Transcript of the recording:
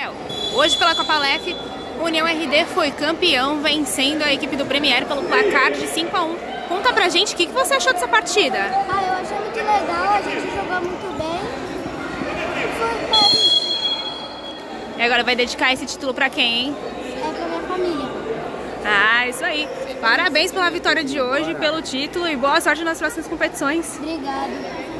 Hoje pela Copa Lef, o União RD foi campeão, vencendo a equipe do Premier pelo placar de 5-1. Conta pra gente o que você achou dessa partida. Eu achei muito legal, a gente jogou muito bem. E agora vai dedicar esse título pra quem, hein? É pra minha família. Ah, isso aí. Parabéns pela vitória de hoje, pelo título e boa sorte nas próximas competições. Obrigada.